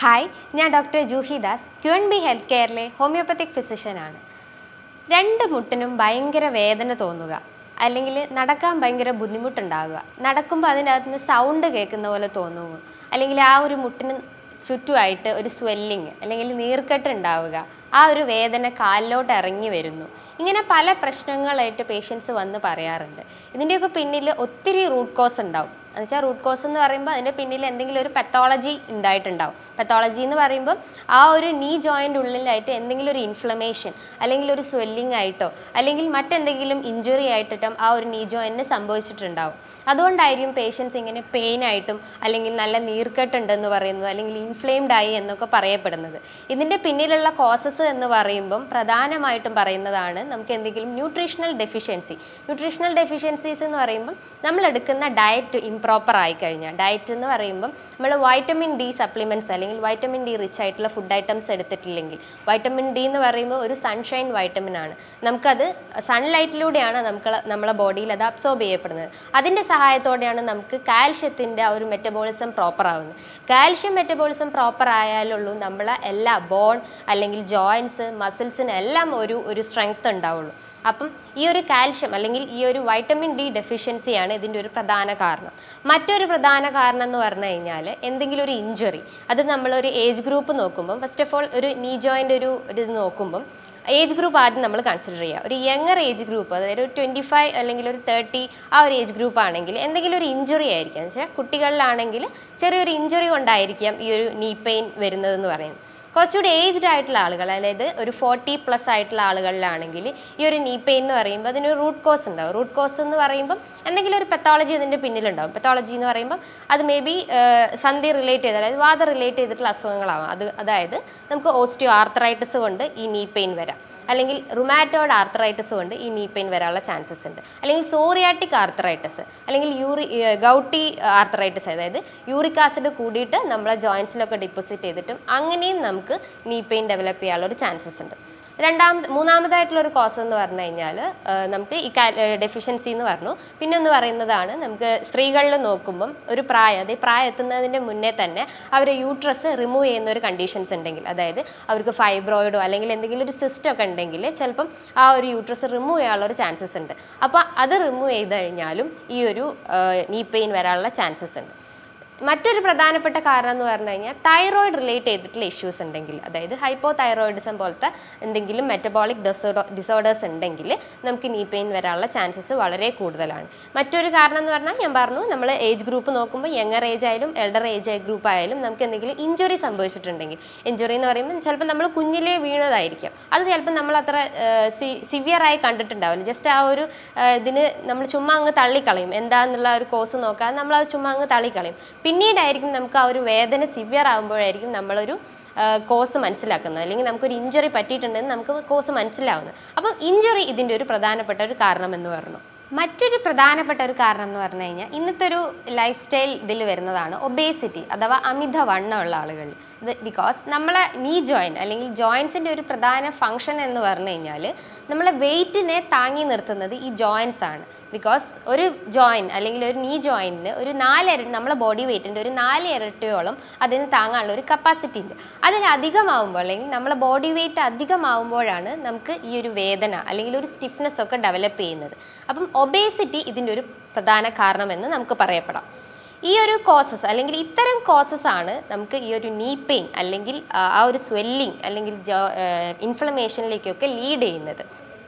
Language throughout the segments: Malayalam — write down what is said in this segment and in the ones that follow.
ഹായ്, ഞാൻ doctor Juhi Das, QNB health കെയറിലെ ഹോമിയോപ്പത്തിക് ഫിസിഷ്യനാണ്. രണ്ട് മുട്ടിനും ഭയങ്കര വേദന തോന്നുക, അല്ലെങ്കിൽ നടക്കാൻ ഭയങ്കര ബുദ്ധിമുട്ടുണ്ടാകുക, നടക്കുമ്പോൾ അതിനകത്ത് നിന്ന് സൗണ്ട് കേൾക്കുന്ന പോലെ തോന്നുക, അല്ലെങ്കിൽ ആ ഒരു മുട്ടിന് ചുറ്റുമായിട്ട് ഒരു സ്വെല്ലിങ് അല്ലെങ്കിൽ നീർക്കെട്ട് ഉണ്ടാവുക, ആ ഒരു വേദന കാലിലോട്ട് ഇറങ്ങി വരുന്നു. ഇങ്ങനെ പല പ്രശ്നങ്ങളായിട്ട് പേഷ്യൻസ് വന്ന് പറയാറുണ്ട്. ഇതിൻ്റെയൊക്കെ പിന്നിൽ ഒത്തിരി റൂട്ട് കോസ് ഉണ്ടാവും. എന്നുവെച്ചാൽ റൂട്ട് കോസ് എന്ന് പറയുമ്പോൾ അതിൻ്റെ പിന്നിൽ എന്തെങ്കിലും ഒരു പെത്തോളജി ഉണ്ടായിട്ടുണ്ടാവും. പെത്തോളജി എന്ന് പറയുമ്പോൾ ആ ഒരു നീ ജോയിൻ്റ് ഉള്ളിലായിട്ട് എന്തെങ്കിലും ഒരു ഇൻഫ്ലമേഷൻ അല്ലെങ്കിൽ ഒരു സ്വെല്ലിംഗ് ആയിട്ടോ അല്ലെങ്കിൽ മറ്റെന്തെങ്കിലും ഇഞ്ചുറി ആയിട്ടോ ആ ഒരു നീ ജോയിൻറ്റിന് സംഭവിച്ചിട്ടുണ്ടാവും. അതുകൊണ്ടായിരിക്കും പേഷ്യൻസ് ഇങ്ങനെ പെയിൻ ആയിട്ടും അല്ലെങ്കിൽ നല്ല നീർക്കെട്ടുണ്ടെന്ന് പറയുന്നത് അല്ലെങ്കിൽ ഇൻഫ്ലെയിംഡ് ആയി എന്നൊക്കെ പറയപ്പെടുന്നത്. ഇതിൻ്റെ പിന്നിലുള്ള കോസസ് എന്ന് പറയുമ്പം പ്രധാനമായിട്ടും പറയുന്നതാണ് നമുക്ക് എന്തെങ്കിലും ന്യൂട്രീഷണൽ ഡെഫിഷ്യൻസീസ് എന്ന് പറയുമ്പം നമ്മൾ എടുക്കുന്ന ഡയറ്റ് ഇംപ്രോപ്പർ ആയിക്കഴിഞ്ഞാൽ, ഡയറ്റ് എന്ന് പറയുമ്പം നമ്മൾ വൈറ്റമിൻ ഡി സപ്ലിമെൻറ്റ്സ് അല്ലെങ്കിൽ വൈറ്റമിൻ ഡി റിച്ച് ആയിട്ടുള്ള ഫുഡ് ഐറ്റംസ് എടുത്തിട്ടില്ലെങ്കിൽ, വൈറ്റമിൻ ഡി എന്ന് പറയുമ്പോൾ ഒരു സൺഷൈൻ വൈറ്റമിൻ ആണ്. നമുക്കത് സൺലൈറ്റിലൂടെയാണ് നമ്മളെ ബോഡിയിൽ അത് അബ്സോർബ് ചെയ്യപ്പെടുന്നത്. അതിൻ്റെ സഹായത്തോടെയാണ് നമുക്ക് കാൽഷ്യത്തിൻ്റെ ആ ഒരു മെറ്റബോളിസം പ്രോപ്പർ ആവുന്നത്. കാൽഷ്യം മെറ്റബോളിസം പ്രോപ്പർ ആയാലുള്ളൂ നമ്മളെ എല്ലാ ബോൺ അല്ലെങ്കിൽ ജോയിൻറ്റ്സ് മസിൽസിനെല്ലാം ഒരു സ്ട്രെങ്ത് ഉണ്ടാവുള്ളൂ. അപ്പം ഈ ഒരു കാൽഷ്യം അല്ലെങ്കിൽ ഈ ഒരു വൈറ്റമിൻ ഡി ഡെഫിഷ്യൻസിയാണ് ഇതിൻ്റെ ഒരു പ്രധാന കാരണം. മറ്റൊരു പ്രധാന കാരണം എന്ന് പറഞ്ഞു കഴിഞ്ഞാൽ എന്തെങ്കിലും ഒരു ഇഞ്ചുറി, അത് നമ്മളൊരു ഏജ് ഗ്രൂപ്പ് നോക്കുമ്പം, ഫസ്റ്റ് ഓഫ് ഓൾ ഒരു നീ ജോയിൻ്റ് ഇത് നോക്കുമ്പം ഏജ് ഗ്രൂപ്പ് ആദ്യം നമ്മൾ കൺസിഡർ ചെയ്യുക. ഒരു യങ്ങർ ഏജ് ഗ്രൂപ്പ്, അതായത് ഒരു 25 അല്ലെങ്കിൽ ഒരു 30 ആ ഒരു ഏജ് ഗ്രൂപ്പ് ആണെങ്കിൽ എന്തെങ്കിലും ഒരു ഇഞ്ചുറി ആയിരിക്കാം. എന്ന് വെച്ചാൽ കുട്ടികളിലാണെങ്കിൽ ചെറിയൊരു ഇഞ്ചുറി കൊണ്ടായിരിക്കാം ഈ ഒരു നീ പെയിൻ വരുന്നതെന്ന് പറയുന്നത്. കുറച്ചുകൂടി ഏജ്ഡ് ആയിട്ടുള്ള ആളുകൾ, അതായത് ഒരു 40+ ആയിട്ടുള്ള ആളുകളിലാണെങ്കിൽ ഈ ഒരു നീ പെയിൻ എന്ന് പറയുമ്പോൾ അതിനൊരു റൂട്ട് കോസ് ഉണ്ടാവും. റൂട്ട് കോസ് എന്ന് പറയുമ്പം എന്തെങ്കിലും ഒരു പെത്തോളജി അതിൻ്റെ പിന്നിലുണ്ടാവും. പെത്തോളജി എന്ന് പറയുമ്പം അത് മേ ബി സന്ധി റിലേറ്റ് ചെയ്ത്, അതായത് വാദ റിലേറ്റ് ചെയ്തിട്ടുള്ള അസുഖങ്ങളാവാം. അതായത് നമുക്ക് ഓസ്റ്റിയോ ആർത്രൈറ്റിസ് കൊണ്ട് ഈ നീ പെയിൻ വരാം, അല്ലെങ്കിൽ റുമാറ്റോയിഡ് ആർത്രൈറ്റിസ് കൊണ്ട് ഈ നീ പെയിൻ വരാനുള്ള ചാൻസസ് ഉണ്ട്, അല്ലെങ്കിൽ സോറിയാറ്റിക് ആർത്രൈറ്റിസ്, അല്ലെങ്കിൽ ഗൗട്ടി ആർത്രൈറ്റിസ്, അതായത് യൂറിക് ആസിഡ് കൂടിയിട്ട് നമ്മളെ ജോയിൻസിലൊക്കെ ഡിപ്പോസിറ്റ് ചെയ്തിട്ടും അങ്ങനെയും നമുക്ക് നീ പെയിൻ ഡെവലപ്പ് ചെയ്യാനുള്ള ഒരു ചാൻസസ് ഉണ്ട്. മൂന്നാമതായിട്ടുള്ളൊരു കോസ് എന്ന് പറഞ്ഞു കഴിഞ്ഞാൽ നമുക്ക് ഈ ഡെഫിഷ്യൻസി എന്ന് പറഞ്ഞു. പിന്നെ ഒന്ന് പറയുന്നതാണ് നമുക്ക് സ്ത്രീകളിൽ നോക്കുമ്പം ഒരു പ്രായം എത്തുന്നതിൻ്റെ മുന്നേ തന്നെ അവരെ യൂട്രസ് റിമൂവ് ചെയ്യുന്ന ഒരു കണ്ടീഷൻസ് ഉണ്ടെങ്കിൽ, അതായത് അവർക്ക് ഫൈബ്രോയിഡോ അല്ലെങ്കിൽ എന്തെങ്കിലും ഒരു സിസ്റ്റൊക്കെ ഉണ്ടെങ്കിൽ ചിലപ്പം ആ ഒരു യൂട്രസ് റിമൂവ് ചെയ്യാനുള്ള ഒരു ചാൻസസ് ഉണ്ട്. അപ്പോൾ അത് റിമൂവ് ചെയ്ത് കഴിഞ്ഞാലും ഈ ഒരു നീ പെയിൻ വരാനുള്ള ചാൻസസ് ഉണ്ട്. മറ്റൊരു പ്രധാനപ്പെട്ട കാരണം എന്ന് പറഞ്ഞു കഴിഞ്ഞാൽ തൈറോയിഡ് റിലേറ്റ് ചെയ്തിട്ടുള്ള ഇഷ്യൂസ് ഉണ്ടെങ്കിൽ, അതായത് ഹൈപ്പോ തൈറോയിഡിസം പോലത്തെ എന്തെങ്കിലും മെറ്റബോളിക് ഡിസോർഡേഴ്സ് ഉണ്ടെങ്കിൽ നമുക്ക് നീ പെയിൻ വരാനുള്ള ചാൻസസ് വളരെ കൂടുതലാണ്. മറ്റൊരു കാരണം എന്ന് പറഞ്ഞാൽ ഞാൻ പറഞ്ഞു, നമ്മൾ ഏജ് ഗ്രൂപ്പ് നോക്കുമ്പോൾ യങ്ങർ ഏജ് ആയാലും എൽഡർ ഏജ് ഗ്രൂപ്പ് ആയാലും നമുക്ക് എന്തെങ്കിലും ഇഞ്ചുറി സംഭവിച്ചിട്ടുണ്ടെങ്കിൽ, ഇഞ്ചുറി എന്ന് പറയുമ്പോൾ ചിലപ്പോൾ നമ്മൾ കുഞ്ഞിലേ വീണതായിരിക്കാം, അത് ചിലപ്പോൾ നമ്മൾ അത്ര സിവിയറായി കണ്ടിട്ടുണ്ടാവില്ല. ജസ്റ്റ് ആ ഒരു ഇതിന് നമ്മൾ ചുമ്മാ അങ്ങ് തള്ളിക്കളയും, എന്താണെന്നുള്ള ഒരു കോസ് നോക്കാതെ നമ്മളത് ചുമ്മാ അങ്ങ് തള്ളിക്കളയും. പിന്നീടായിരിക്കും നമുക്ക് ആ ഒരു വേദന സിവിയർ ആകുമ്പോഴായിരിക്കും നമ്മളൊരു കോസ് മനസ്സിലാക്കുന്നത്, അല്ലെങ്കിൽ നമുക്കൊരു ഇഞ്ചുറി പറ്റിയിട്ടുണ്ടെന്ന് നമുക്ക് കോസ് മനസ്സിലാവുന്നത്. അപ്പം ഇഞ്ചുറി ഇതിൻ്റെ ഒരു പ്രധാനപ്പെട്ട ഒരു കാരണം എന്ന് പറഞ്ഞു. മറ്റൊരു പ്രധാനപ്പെട്ട ഒരു കാരണം എന്ന് പറഞ്ഞു കഴിഞ്ഞാൽ ഇന്നത്തെ ഒരു ലൈഫ് സ്റ്റൈൽ ഇതിൽ വരുന്നതാണ് ഒബേസിറ്റി, അഥവാ അമിതവണ്ണമുള്ള ആളുകൾ. ഇത് ബിക്കോസ് നമ്മളെ നീ ജോയിൻറ്റ് അല്ലെങ്കിൽ ജോയിൻസിൻ്റെ ഒരു പ്രധാന ഫങ്ഷൻ എന്ന് പറഞ്ഞു കഴിഞ്ഞാൽ നമ്മളെ വെയ്റ്റിനെ താങ്ങി നിർത്തുന്നത് ഈ ജോയിൻസ് ആണ്. ബിക്കോസ് ഒരു ജോയിൻറ്റ് അല്ലെങ്കിൽ ഒരു നീ ജോയിൻറ്റിന് ഒരു 4 ഇരട്ടി നമ്മളെ ബോഡി വെയ്റ്റിൻ്റെ ഒരു 4 ഇരട്ടിയോളം അതിന് താങ്ങാനുള്ള ഒരു കപ്പാസിറ്റി ഉണ്ട്. അതിലധികമാവുമ്പോൾ അല്ലെങ്കിൽ നമ്മളെ ബോഡി വെയ്റ്റ് അധികമാവുമ്പോഴാണ് നമുക്ക് ഈ ഒരു വേദന അല്ലെങ്കിൽ ഒരു സ്റ്റിഫ്നെസ് ഒക്കെ ഡെവലപ്പ് ചെയ്യുന്നത്. അപ്പം ഒബേസിറ്റി ഇതിൻ്റെ ഒരു പ്രധാന കാരണമെന്ന് നമുക്ക് പറയപ്പെടാം. ഈ ഒരു കോസസ് അല്ലെങ്കിൽ ഇത്തരം കോസസ് ആണ് നമുക്ക് ഈ ഒരു നീ പെയിൻ അല്ലെങ്കിൽ ആ ഒരു അല്ലെങ്കിൽ ഇൻഫ്ലമേഷനിലേക്കൊക്കെ ലീഡ് ചെയ്യുന്നത്.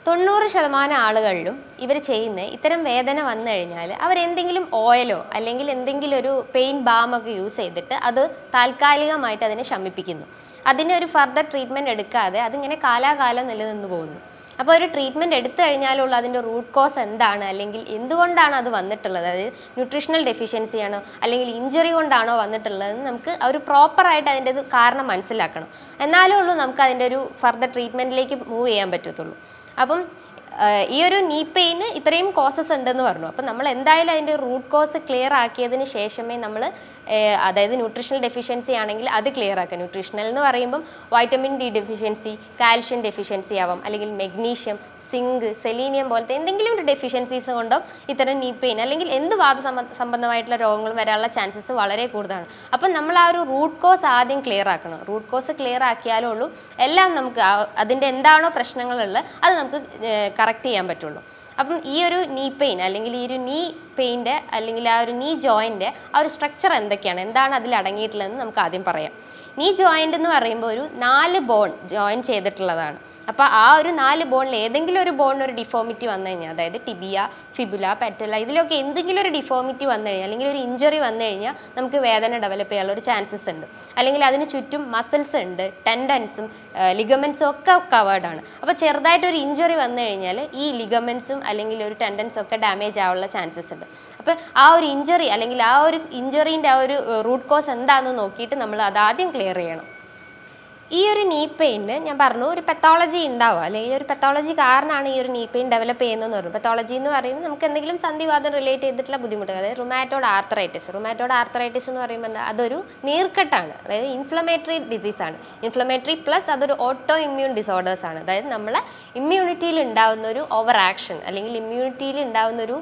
90% ആളുകളിലും ഇവർ ചെയ്യുന്ന ഇത്തരം വേദന വന്നു കഴിഞ്ഞാൽ അവരെന്തെങ്കിലും ഓയിലോ അല്ലെങ്കിൽ എന്തെങ്കിലും ഒരു പെയിൻ ബാമൊക്കെ യൂസ് ചെയ്തിട്ട് അത് താൽക്കാലികമായിട്ട് അതിനെ ശമിപ്പിക്കുന്നു. അതിനൊരു ഫർദർ ട്രീറ്റ്മെൻറ്റ് എടുക്കാതെ അതിങ്ങനെ കാലാകാലം നിലനിന്ന് പോകുന്നു. അപ്പോൾ ഒരു ട്രീറ്റ്മെൻറ്റ് എടുത്തു കഴിഞ്ഞാലുള്ള അതിൻ്റെ റൂട്ട് കോസ് എന്താണ്, അല്ലെങ്കിൽ എന്തുകൊണ്ടാണ് അത് വന്നിട്ടുള്ളത്, അതായത് ന്യൂട്രീഷണൽ ഡെഫിഷ്യൻസി ആണോ അല്ലെങ്കിൽ ഇഞ്ചുറി കൊണ്ടാണോ വന്നിട്ടുള്ളതെന്ന് നമുക്ക് ഒരു പ്രോപ്പറായിട്ട് അതിൻ്റെ കാരണം മനസ്സിലാക്കണം. എന്നാലേ ഉള്ളൂ നമുക്ക് അതിൻ്റെ ഒരു ഫർദർ ട്രീറ്റ്മെൻറ്റിലേക്ക് മൂവ് ചെയ്യാൻ പറ്റത്തുള്ളൂ. അപ്പം ഈ ഒരു നീ പെയിന് ഇത്രയും കോസസ് ഉണ്ടെന്ന് പറഞ്ഞു. അപ്പം നമ്മൾ എന്തായാലും അതിൻ്റെ റൂട്ട് കോസ് ക്ലിയർ ആക്കിയതിന് ശേഷമേ നമ്മൾ, അതായത് ന്യൂട്രീഷണൽ ഡെഫിഷ്യൻസി ആണെങ്കിൽ അത് ക്ലിയർ ആക്കുക. ന്യൂട്രീഷണൽ എന്ന് പറയുമ്പം vitamin D deficiency, calcium deficiency ആവാം, അല്ലെങ്കിൽ മെഗ്നീഷ്യം, സിങ്ക്, സെലീനിയം പോലത്തെ എന്തെങ്കിലും ഒരു ഡെഫിഷ്യൻസീസ് കൊണ്ടോ ഇത്തരം നീ പെയിൻ അല്ലെങ്കിൽ എന്ത് സംബന്ധമായിട്ടുള്ള രോഗങ്ങളും വരാനുള്ള ചാൻസസ് വളരെ കൂടുതലാണ്. അപ്പം നമ്മൾ ആ ഒരു റൂട്ട് കോസ് ആദ്യം ക്ലിയർ ആക്കണം. റൂട്ട് കോസ് ക്ലിയർ ആക്കിയാലേ ഉള്ളൂ എല്ലാം നമുക്ക് അതിൻ്റെ എന്താണോ പ്രശ്നങ്ങളുള്ളത് അത് നമുക്ക് കറക്റ്റ് ചെയ്യാൻ പറ്റുള്ളൂ. അപ്പം ഈ ഒരു നീ പെയിൻ അല്ലെങ്കിൽ ഈ ഒരു നീ പെയിൻ്റെ അല്ലെങ്കിൽ ആ ഒരു നീ ജോയിൻ്റെ ആ ഒരു സ്ട്രക്ചർ എന്തൊക്കെയാണ്, എന്താണ് അതിൽ അടങ്ങിയിട്ടുള്ളതെന്ന് നമുക്ക് ആദ്യം പറയാം. നീ ജോയിൻ്റ് എന്ന് പറയുമ്പോൾ ഒരു 4 ബോൺ ജോയിൻ ചെയ്തിട്ടുള്ളതാണ്. അപ്പോൾ ആ ഒരു 4 ബോണിൽ ഏതെങ്കിലും ഒരു ബോണിന് ഒരു ഡിഫോമിറ്റി വന്നു കഴിഞ്ഞാൽ, അതായത് ടിബിയ, ഫിബുല, പെറ്റല, ഇതിലൊക്കെ എന്തെങ്കിലും ഒരു ഡിഫോമിറ്റി വന്നു കഴിഞ്ഞാൽ അല്ലെങ്കിൽ ഒരു ഇഞ്ചുറി വന്നു കഴിഞ്ഞാൽ നമുക്ക് വേദന ഡെവലപ്പ് ചെയ്യാനുള്ള ഒരു ചാൻസസ് ഉണ്ട്. അല്ലെങ്കിൽ അതിന് ചുറ്റും മസിൽസ് ഉണ്ട്, ടെൻഡൻസും ലിഗമെൻസും ഒക്കെ കവേർഡാണ്. അപ്പോൾ ചെറുതായിട്ടൊരു ഇഞ്ചുറി വന്നു കഴിഞ്ഞാൽ ഈ ലിഗമെൻസും അല്ലെങ്കിൽ ഒരു ടെൻഡൻസും ഒക്കെ ഡാമേജ് ആവാനുള്ള ചാൻസസ് ഉണ്ട്. അപ്പോൾ ആ ഒരു ഇഞ്ചുറി അല്ലെങ്കിൽ ആ ഒരു ഇഞ്ചുറീൻ്റെ ആ ഒരു റൂട്ട് കോസ് എന്താണെന്ന് നോക്കിയിട്ട് നമ്മൾ അതാദ്യം ക്ലിയർ ചെയ്യണം. ഈ ഒരു നീ പെയിന് ഞാൻ പറഞ്ഞു ഒരു പെത്തോളജി ഉണ്ടാവുക, അല്ലെങ്കിൽ ഒരു പെത്തോളജി കാരണമാണ് ഈ ഒരു നീ പെയിൻ ഡെവലപ്പ് ചെയ്യുന്നതെന്ന് പറഞ്ഞു. പെത്തോളജി എന്ന് പറയുമ്പോൾ നമുക്ക് എന്തെങ്കിലും സന്ധിവാദം റിലേറ്റ് ചെയ്തിട്ടുള്ള ബുദ്ധിമുട്ടുകൾ, അതായത് റുമാറ്റോയ്ഡ് ആർത്രൈറ്റിസ് എന്ന് പറയുമ്പോൾ എന്താ, അതൊരു നീർക്കെട്ടാണ്, അതായത് ഇൻഫ്ലമേറ്ററി ഡിസീസാണ്. ഇൻഫ്ലമേറ്ററി പ്ലസ് അതൊരു ഓട്ടോ ഇമ്മ്യൂൺ ഡിസോർഡേഴ്സ് ആണ്. അതായത് നമ്മളെ ഇമ്മ്യൂണിറ്റിയിൽ ഉണ്ടാകുന്ന ഒരു ഓവർ ആക്ഷൻ അല്ലെങ്കിൽ ഇമ്മ്യൂണിറ്റിയിൽ ഉണ്ടാകുന്നൊരു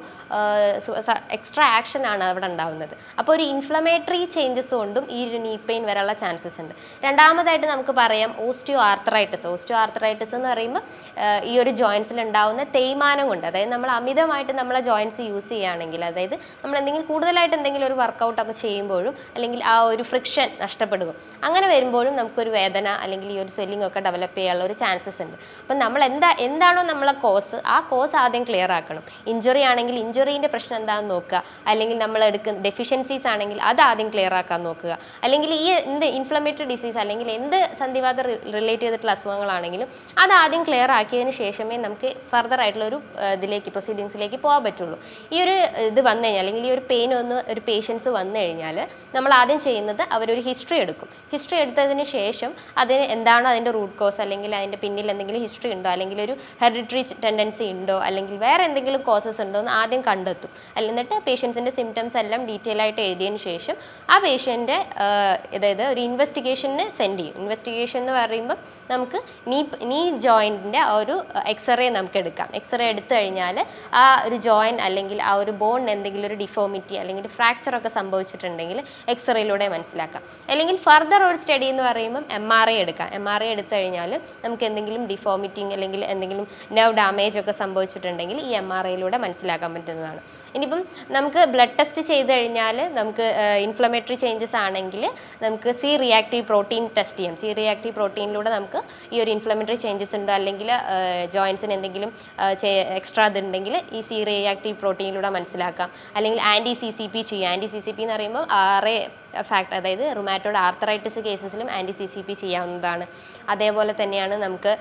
എക്സ്ട്രാ ആക്ഷൻ ആണ് അവിടെ ഉണ്ടാകുന്നത്. അപ്പോൾ ഒരു ഇൻഫ്ലമേറ്ററി ചേഞ്ചസ് കൊണ്ടും ഈ ഒരു നീ പെയിൻ വരാനുള്ള ചാൻസസ് ഉണ്ട്. രണ്ടാമതായിട്ട് നമുക്ക് പറയാം ഓസ്റ്റിയോ ആർത്രൈറ്റിസ് എന്ന് പറയുമ്പോൾ ഈ ഒരു ജോയിൻസിൽ ഉണ്ടാകുന്ന തേയ്മാനം കൊണ്ട്, അതായത് നമ്മൾ അമിതമായിട്ട് നമ്മളെ ജോയിൻസ് യൂസ് ചെയ്യുകയാണെങ്കിൽ, അതായത് നമ്മൾ എന്തെങ്കിലും കൂടുതലായിട്ട് എന്തെങ്കിലും ഒരു വർക്കൗട്ടൊക്കെ ചെയ്യുമ്പോഴും അല്ലെങ്കിൽ ആ ഒരു ഫ്രിക്ഷൻ നഷ്ടപ്പെടും, അങ്ങനെ വരുമ്പോഴും നമുക്കൊരു വേദന അല്ലെങ്കിൽ ഈ ഒരു സ്വെല്ലിംഗ് ഒക്കെ ഡെവലപ്പ് ചെയ്യാനുള്ള ഒരു ചാൻസസ് ഉണ്ട്. അപ്പം നമ്മൾ എന്താണോ നമ്മളെ കോസ്, ആ കോസ് ആദ്യം ക്ലിയർ ആക്കണം. ഇഞ്ചുറി ആണെങ്കിൽ ഇഞ്ചുറീൻ്റെ പ്രശ്നം എന്താണെന്ന് നോക്കുക, അല്ലെങ്കിൽ നമ്മൾ എടുക്കുന്ന ഡെഫിഷ്യൻസീസ് ആണെങ്കിൽ അത് ആദ്യം ക്ലിയർ ആക്കാൻ നോക്കുക. അല്ലെങ്കിൽ ഈ എന്ത് ഇൻഫ്ലമേറ്ററി ഡിസീസ് അല്ലെങ്കിൽ എന്ത് സന്ധിവാദം റിലേറ്റ് ചെയ്തിട്ടുള്ള അസുഖങ്ങളാണെങ്കിലും അത് ആദ്യം ക്ലിയർ ആക്കിയതിന് ശേഷമേ നമുക്ക് ഫർദർ ആയിട്ടുള്ള ഒരു പ്രൊസീഡിങ്സിലേക്ക് പോകാൻ പറ്റുള്ളൂ. ഈ ഒരു ഇത് വന്നു കഴിഞ്ഞാൽ അല്ലെങ്കിൽ ഈ ഒരു പെയിൻ ഒരു പേഷ്യൻസ് വന്നു കഴിഞ്ഞാൽ നമ്മൾ ആദ്യം ചെയ്യുന്നത് അവരൊരു ഹിസ്റ്ററി എടുക്കും. ഹിസ്റ്ററി എടുത്തതിന് ശേഷം അതിന് എന്താണ് അതിൻ്റെ റൂട്ട് കോസ്, അല്ലെങ്കിൽ അതിൻ്റെ പിന്നിൽ എന്തെങ്കിലും ഹിസ്റ്ററി ഉണ്ടോ, അല്ലെങ്കിൽ ഒരു ഹെറിഡിറ്ററി ടെൻഡൻസി ഉണ്ടോ, അല്ലെങ്കിൽ വേറെ എന്തെങ്കിലും കോസസ് ഉണ്ടോ എന്ന് ആദ്യം കണ്ടെത്തും. എന്നിട്ട് പേഷ്യൻസിൻ്റെ സിംറ്റംസ് എല്ലാം ഡീറ്റെയിൽ ആയിട്ട് എഴുതിയതിന് ശേഷം ആ പേഷ്യൻ്റെ അതായത് ഒരു ഇൻവെസ്റ്റിഗേഷന് സെൻഡ് ചെയ്യും. ഇൻവെസ്റ്റിഗേഷൻ എന്ന് പറയുമ്പോൾ നമുക്ക് നീ ജോയിൻറ്റിൻ്റെ ആ ഒരു എക്സ്റേ നമുക്ക് എടുക്കാം. എക്സ്റേ എടുത്തു കഴിഞ്ഞാൽ ആ ഒരു ജോയിൻറ്റ് അല്ലെങ്കിൽ ആ ഒരു ബോണിന് എന്തെങ്കിലും ഒരു ഡിഫോമിറ്റി അല്ലെങ്കിൽ ഫ്രാക്ചറൊക്കെ സംഭവിച്ചിട്ടുണ്ടെങ്കിൽ എക്സ്റേയിലൂടെ മനസ്സിലാക്കാം. അല്ലെങ്കിൽ ഫർദർ ഒരു സ്റ്റഡി എന്ന് പറയുമ്പം MRI എടുക്കാം. MRI എടുത്തു കഴിഞ്ഞാൽ നമുക്ക് എന്തെങ്കിലും ഡിഫോമിറ്റിങ് അല്ലെങ്കിൽ എന്തെങ്കിലും നെർവ് ഡാമേജ് ഒക്കെ സംഭവിച്ചിട്ടുണ്ടെങ്കിൽ ഈ MRIയിലൂടെ മനസ്സിലാക്കാൻ പറ്റുന്നതാണ്. ഇനിയിപ്പം നമുക്ക് ബ്ലഡ് ടെസ്റ്റ് ചെയ്ത് കഴിഞ്ഞാൽ നമുക്ക് ഇൻഫ്ലമേറ്ററി ചേഞ്ചസ് ആണെങ്കിൽ നമുക്ക് C റിയാക്റ്റീവ് പ്രോട്ടീൻ ടെസ്റ്റ് ചെയ്യാം. C റിയാക്റ്റീവ് പ്രോട്ടീനിലൂടെ നമുക്ക് ഈ ഒരു ഇൻഫ്ലമേറ്ററി ചേഞ്ചസ് ഉണ്ട് അല്ലെങ്കിൽ ജോയിൻസിന് എന്തെങ്കിലും എക്സ്ട്രാ ഇതുണ്ടെങ്കിൽ ഈ C റിയാക്റ്റീവ് പ്രോട്ടീനിലൂടെ മനസ്സിലാക്കാം. അല്ലെങ്കിൽ ANTI-CCP ചെയ്യാം. ANTI-CCP എന്ന് പറയുമ്പോൾ അതായത് റുമാറ്റോയ്ഡ് ആർത്രൈറ്റിസ് കേസസിലും ANTI-CCP ചെയ്യാവുന്നതാണ്. അതേപോലെ തന്നെയാണ് നമുക്ക്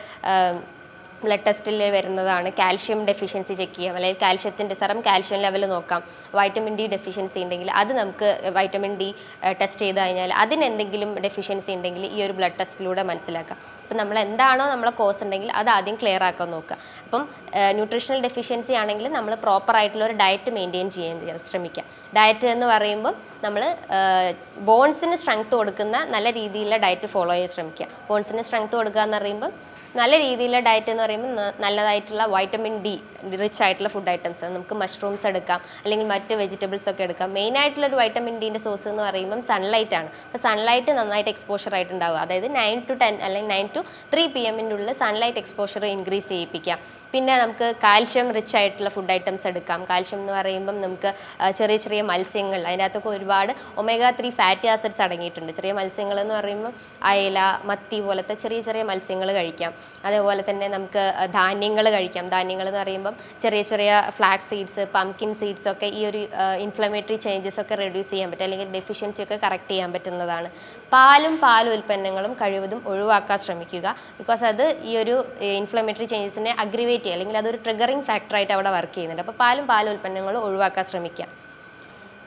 ബ്ലഡ് ടെസ്റ്റിൽ വരുന്നതാണ് കാൽഷ്യം ഡെഫിഷ്യൻസി ചെക്ക് ചെയ്യാം, അല്ലെങ്കിൽ കാൽഷ്യത്തിൻ്റെ സെറം കാൽഷ്യം ലെവൽ നോക്കാം. വൈറ്റമിൻ D ഡെഫിഷ്യൻസി ഉണ്ടെങ്കിൽ അത് നമുക്ക് വൈറ്റമിൻ D ടെസ്റ്റ് ചെയ്ത് കഴിഞ്ഞാൽ അതിനെന്തെങ്കിലും ഡെഫിഷ്യൻസി ഉണ്ടെങ്കിൽ ഈ ഒരു ബ്ലഡ് ടെസ്റ്റിലൂടെ മനസ്സിലാക്കാം. അപ്പം നമ്മൾ എന്താണോ നമ്മളെ കോസ് ഉണ്ടെങ്കിൽ അത് ആദ്യം ക്ലിയർ ആക്കാൻ നോക്കുക. അപ്പം ന്യൂട്രീഷണൽ ഡെഫിഷ്യൻസി ആണെങ്കിൽ നമ്മൾ പ്രോപ്പറായിട്ടുള്ള ഒരു ഡയറ്റ് മെയിൻറ്റെയിൻ ചെയ്യാൻ ശ്രമിക്കുക. ഡയറ്റ് എന്ന് പറയുമ്പം നമ്മൾ ബോൺസിന് സ്ട്രെങ്ത് കൊടുക്കുന്ന നല്ല രീതിയിലുള്ള ഡയറ്റ് ഫോളോ ചെയ്യാൻ ശ്രമിക്കുക. ബോൺസിന് സ്ട്രെങ്ത് കൊടുക്കുക എന്ന് പറയുമ്പം നല്ല രീതിയിലുള്ള ഡയറ്റ് എന്ന് പറയുമ്പോൾ നല്ലതായിട്ടുള്ള വൈറ്റമിൻ D റിച്ച് ആയിട്ടുള്ള ഫുഡ് ഐറ്റംസ്, നമുക്ക് മഷ്റൂംസ് എടുക്കാം അല്ലെങ്കിൽ മറ്റ് വെജിറ്റബിൾസ് ഒക്കെ എടുക്കാം. മെയിനായിട്ടുള്ളൊരു വൈറ്റമിൻ Dൻ്റെ സോഴ്സ് എന്ന് പറയുമ്പം സൺലൈറ്റ് ആണ്. അപ്പോൾ സൺലൈറ്റ് നന്നായിട്ട് എക്സ്പോഷർ ആയിട്ടുണ്ടാവുക, അതായത് 9 to 10 അല്ലെങ്കിൽ 9 to 3 PM ഉള്ളിൽ സൺലൈറ്റ് എക്സ്പോഷർ ഇൻക്രീസ് ചെയ്യിപ്പിക്കാം. പിന്നെ നമുക്ക് കാൽഷ്യം റിച്ച് ആയിട്ടുള്ള ഫുഡ് ഐറ്റംസ് എടുക്കാം. കാൽഷ്യം എന്ന് പറയുമ്പം നമുക്ക് ചെറിയ ചെറിയ മത്സ്യങ്ങൾ, അതിനകത്തൊക്കെ ഒരുപാട് omega-3 ഫാറ്റി ആസിഡ്സ് അടങ്ങിയിട്ടുണ്ട്. ചെറിയ മത്സ്യങ്ങൾ എന്ന് പറയുമ്പോൾ അയല, മത്തി പോലത്തെ ചെറിയ ചെറിയ മത്സ്യങ്ങൾ കഴിക്കാം. അതേപോലെ തന്നെ നമുക്ക് ധാന്യങ്ങൾ കഴിക്കാം. ധാന്യങ്ങൾ എന്ന് പറയുമ്പം ചെറിയ ചെറിയ ഫ്ലാക്സ് സീഡ്സ്, പംകിൻ സീഡ്സ് ഒക്കെ ഈ ഒരു ഇൻഫ്ലമേറ്ററി ചേഞ്ചസ് ഒക്കെ റെഡ്യൂസ് ചെയ്യാൻ പറ്റും, അല്ലെങ്കിൽ ഡെഫിഷ്യൻസി ഒക്കെ കറക്റ്റ് ചെയ്യാൻ പറ്റുന്നതാണ്. പാൽ ഉൽപ്പന്നങ്ങളും കഴിവതും ഒഴിവാക്കാൻ ശ്രമിക്കുക. ബിക്കോസ് അത് ഈ ഒരു ഇൻഫ്ലമേറ്ററി ചേഞ്ചസിനെ അഗ്രിവേറ്റ് ചെയ്യുക, അല്ലെങ്കിൽ അതൊരു ട്രിഗറിങ് ഫാക്ടറായിട്ട് അവിടെ വർക്ക് ചെയ്യുന്നുണ്ട്. അപ്പോൾ പാൽ ഉൽപ്പന്നങ്ങളും ഒഴിവാക്കാൻ ശ്രമിക്കുക.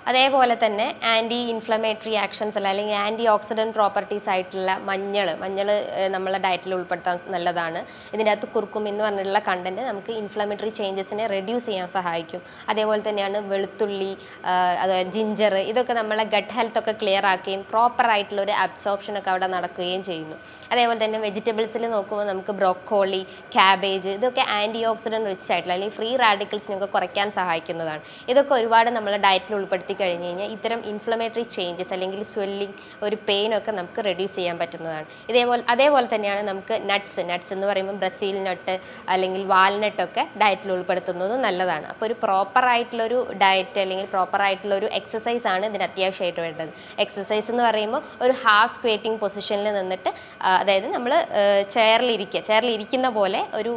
അതേപോലെ തന്നെ ആൻറ്റി ഇൻഫ്ലമേറ്ററി ആക്ഷൻസ് അല്ലെങ്കിൽ ആൻറ്റി ഓക്സിഡൻറ്റ് പ്രോപ്പർട്ടീസ് ആയിട്ടുള്ള മഞ്ഞൾ നമ്മളെ ഡയറ്റിൽ ഉൾപ്പെടുത്താൻ നല്ലതാണ്. ഇതിൻ്റെ അകത്ത് കുർക്കുമിൻ എന്ന് പറഞ്ഞിട്ടുള്ള കണ്ടൻറ്റ് നമുക്ക് ഇൻഫ്ലമേറ്ററി ചേഞ്ചസിനെ റെഡ്യൂസ് ചെയ്യാൻ സഹായിക്കും. അതേപോലെ തന്നെയാണ് വെളുത്തുള്ളി, ജിഞ്ചർ, ഇതൊക്കെ നമ്മളെ ഗട്ട് ഹെൽത്ത് ഒക്കെ ക്ലിയർ ആക്കുകയും പ്രോപ്പറായിട്ടുള്ള ഒരു അബ്സോർപ്ഷനൊക്കെ അവിടെ നടക്കുകയും ചെയ്യുന്നു. അതേപോലെ തന്നെ വെജിറ്റബിൾസിൽ നോക്കുമ്പോൾ നമുക്ക് ബ്രോക്കോളി, ക്യാബേജ്, ഇതൊക്കെ ആൻറ്റി ഓക്സിഡൻറ്റ് റിച്ച് ആയിട്ടുള്ള അല്ലെങ്കിൽ ഫ്രീ റാഡിക്കൽസിനൊക്കെ കുറയ്ക്കാൻ സഹായിക്കുന്നതാണ്. ഇതൊക്കെ ഒരുപാട് നമ്മളെ ഡയറ്റിൽ ഉൾപ്പെടുത്തി കഴിഞ്ഞ് കഴിഞ്ഞാൽ ഇത്തരം ഇൻഫ്ലമേറ്ററി ചേഞ്ചസ് അല്ലെങ്കിൽ സ്വെല്ലിങ്, ഒരു പെയിനൊക്കെ നമുക്ക് റെഡ്യൂസ് ചെയ്യാൻ പറ്റുന്നതാണ്. അതേപോലെ തന്നെയാണ് നമുക്ക് നട്ട്സ് എന്ന് പറയുമ്പോൾ ബ്രസീൽ നട്ട് അല്ലെങ്കിൽ വാൽനട്ടൊക്കെ ഡയറ്റിൽ ഉൾപ്പെടുത്തുന്നത് നല്ലതാണ്. അപ്പോൾ ഒരു പ്രോപ്പറായിട്ടുള്ളൊരു ഡയറ്റ് അല്ലെങ്കിൽ പ്രോപ്പറായിട്ടുള്ളൊരു എക്സസൈസ് ആണ് ഇതിന് അത്യാവശ്യമായിട്ട് വേണ്ടത്. എക്സസൈസ് എന്ന് പറയുമ്പോൾ ഒരു ഹാഫ് സ്ക്വേറ്റിംഗ് പൊസിഷനിൽ നിന്നിട്ട്, അതായത് നമ്മൾ ചെയറിലിരിക്കുന്ന പോലെ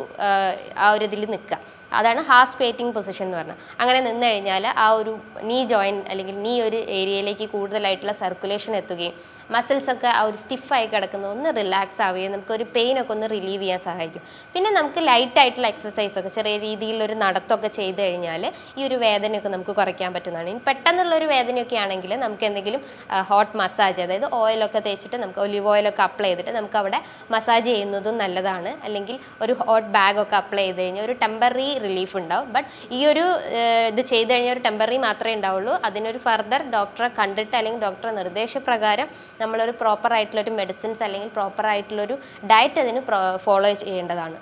ആ ഒരു ഇതിൽ നിൽക്കുക. അതാണ് ഹാഫ് സ്ക്വേറ്റിംഗ് പൊസിഷൻ എന്ന് പറഞ്ഞാൽ. അങ്ങനെ നിന്ന് കഴിഞ്ഞാൽ ആ ഒരു നീ ജോയിൻറ്റ് അല്ലെങ്കിൽ നീ ഒരു ഏരിയയിലേക്ക് കൂടുതലായിട്ടുള്ള സർക്കുലേഷൻ എത്തുകയും മസിൽസൊക്കെ ആ ഒരു സ്റ്റിഫായി കിടക്കുന്നത് ഒന്ന് റിലാക്സ് ആവുകയും നമുക്കൊരു പെയിനൊക്കെ ഒന്ന് റിലീവ് ചെയ്യാൻ സഹായിക്കും. പിന്നെ നമുക്ക് ലൈറ്റായിട്ടുള്ള എക്സസൈസൊക്കെ ചെറിയ രീതിയിലൊരു നടത്തമൊക്കെ ചെയ്ത് കഴിഞ്ഞാൽ ഈ ഒരു വേദനയൊക്കെ നമുക്ക് കുറയ്ക്കാൻ പറ്റുന്നതാണ്. ഇനി പെട്ടെന്നുള്ളൊരു വേദനയൊക്കെ ആണെങ്കിൽ നമുക്ക് എന്തെങ്കിലും ഹോട്ട് മസാജ്, അതായത് ഓയിലൊക്കെ തേച്ചിട്ട് നമുക്ക് ഒലിവ് ഓയിലൊക്കെ അപ്ലൈ ചെയ്തിട്ട് നമുക്ക് അവിടെ മസാജ് ചെയ്യുന്നതും നല്ലതാണ്. അല്ലെങ്കിൽ ഒരു ഹോട്ട് ബാഗൊക്കെ അപ്ലൈ ചെയ്ത് കഴിഞ്ഞാൽ ഒരു ടെമ്പററി റിലീഫ് ഉണ്ടാവും. ബട്ട് ഈ ഒരു ഇത് ചെയ്ത് കഴിഞ്ഞാൽ ഒരു ടെമ്പററി മാത്രമേ ഉണ്ടാവുള്ളൂ. അതിനൊരു ഫർദർ ഡോക്ടറെ കണ്ടിട്ട് അല്ലെങ്കിൽ ഡോക്ടറെ നിർദ്ദേശപ്രകാരം നമ്മളൊരു പ്രോപ്പറായിട്ടുള്ളൊരു മെഡിസിൻസ് അല്ലെങ്കിൽ പ്രോപ്പറായിട്ടുള്ളൊരു ഡയറ്റ് അതിന് ഫോളോ ചെയ്യേണ്ടതാണ്.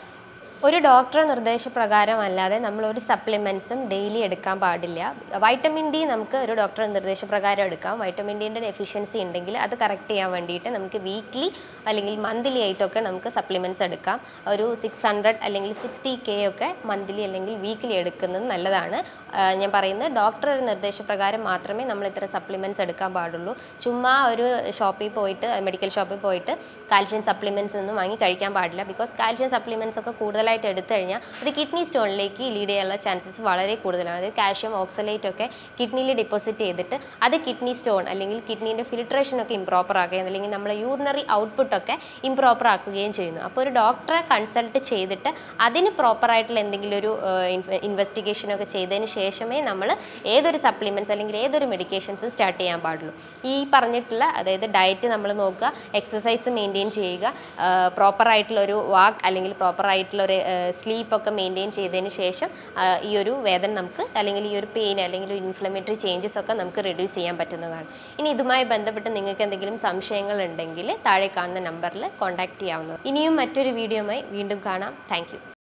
ഒരു ഡോക്ടറെ നിർദ്ദേശപ്രകാരം അല്ലാതെ നമ്മളൊരു സപ്ലിമെൻറ്റ്സും ഡെയിലി എടുക്കാൻ പാടില്ല. വൈറ്റമിൻ ഡി നമുക്ക് ഒരു ഡോക്ടറെ നിർദ്ദേശപ്രകാരം എടുക്കാം. വൈറ്റമിൻ ഡിൻ്റെ ഡെഫിഷ്യൻസി ഉണ്ടെങ്കിൽ അത് കറക്റ്റ് ചെയ്യാൻ വേണ്ടിയിട്ട് നമുക്ക് വീക്ക്ലി അല്ലെങ്കിൽ മന്ത്ലി ആയിട്ടൊക്കെ നമുക്ക് സപ്ലിമെൻറ്റ്സ് എടുക്കാം. ഒരു 600 അല്ലെങ്കിൽ 60K ഒക്കെ മന്ത്ലി അല്ലെങ്കിൽ വീക്ക്ലി എടുക്കുന്നത് നല്ലതാണ്. ഞാൻ പറയുന്നത് ഡോക്ടർ ഒരു നിർദ്ദേശപ്രകാരം മാത്രമേ നമ്മൾ ഇത്തരം സപ്ലിമെൻറ്റ്സ് എടുക്കാൻ പാടുള്ളൂ. ചുമ്മാ ഒരു ഷോപ്പിൽ പോയിട്ട്, മെഡിക്കൽ ഷോപ്പിൽ പോയിട്ട് കാൽഷ്യം സപ്ലിമെൻറ്റ്സ് ഒന്നും വാങ്ങി കഴിക്കാൻ പാടില്ല. ബിക്കോസ് കാൽഷ്യം സപ്ലിമെൻറ്റ്സ് ഒക്കെ കൂടുതലായിട്ട് എടുത്തു കഴിഞ്ഞാൽ അത് കിഡ്നി സ്റ്റോണിലേക്ക് ലീഡ് ചെയ്യാനുള്ള ചാൻസസ് വളരെ കൂടുതലാണ്. അതായത് കാൽഷ്യം ഓക്സലേറ്റ് ഒക്കെ കിഡ്നിയിൽ ഡെപ്പോസിറ്റ് ചെയ്തിട്ട് അത് കിഡ്നി സ്റ്റോൺ അല്ലെങ്കിൽ കിഡ്നീൻ്റെ ഫിൽട്രേഷനൊക്കെ ഇംപ്രോപ്പർ ആക്കുകയും അല്ലെങ്കിൽ നമ്മുടെ യൂറിനറി ഔട്ട്പുട്ടൊക്കെ ഇംപ്രോപ്പർ ആക്കുകയും ചെയ്യുന്നു. അപ്പോൾ ഒരു ഡോക്ടറെ കൺസൾട്ട് ചെയ്തിട്ട് അതിന് പ്രോപ്പറായിട്ടുള്ള എന്തെങ്കിലും ഒരു ഇൻവെസ്റ്റിഗേഷനൊക്കെ ചെയ്തതിന് ശേഷമേ നമ്മൾ ഏതൊരു സപ്ലിമെൻറ്റ്സ് അല്ലെങ്കിൽ ഏതൊരു മെഡിക്കേഷൻസും സ്റ്റാർട്ട് ചെയ്യാൻ പാടുള്ളൂ. ഈ പറഞ്ഞിട്ടുള്ള, അതായത് ഡയറ്റ് നമ്മൾ നോക്കുക, എക്സസൈസ് മെയിൻറ്റെയിൻ ചെയ്യുക, പ്രോപ്പറായിട്ടുള്ളൊരു വാക്ക് അല്ലെങ്കിൽ പ്രോപ്പറായിട്ടുള്ളൊരു സ്ലീപ്പൊക്കെ മെയിൻറ്റെയിൻ ചെയ്തതിന് ശേഷം ഈ ഒരു വേദന നമുക്ക് അല്ലെങ്കിൽ ഈ ഒരു പെയിൻ അല്ലെങ്കിൽ ഒരു ഇൻഫ്ലമേറ്ററി ചേഞ്ചസ് ഒക്കെ നമുക്ക് റെഡ്യൂസ് ചെയ്യാൻ പറ്റുന്നതാണ്. ഇനി ഇതുമായി ബന്ധപ്പെട്ട് നിങ്ങൾക്ക് എന്തെങ്കിലും സംശയങ്ങൾ ഉണ്ടെങ്കിൽ താഴെ കാണുന്ന നമ്പറിൽ കോൺടാക്റ്റ് ചെയ്യാവുന്നതാണ്. ഇനിയും മറ്റൊരു വീഡിയോയുമായി വീണ്ടും കാണാം. താങ്ക്